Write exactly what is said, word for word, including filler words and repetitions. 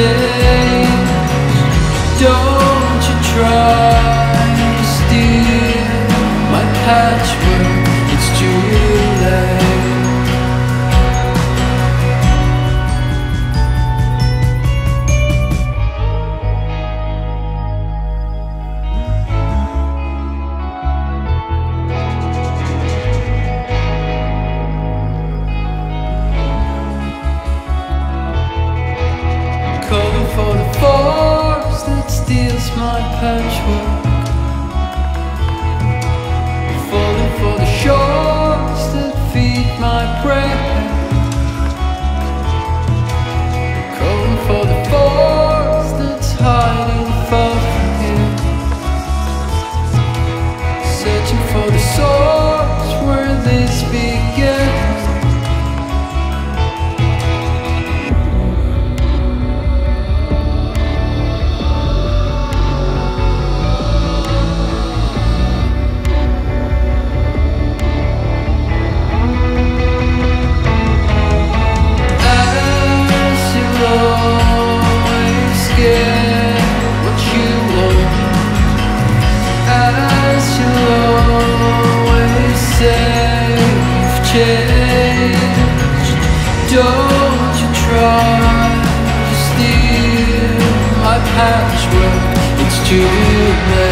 changed. Don't you try to steal my patchwork, it's too late. Calling for the force that steals my patchwork, falling for the shores that feed my breath, calling for the force that's hiding far from here, searching for the source where this began. Don't you try to steal my patchwork, it's too late.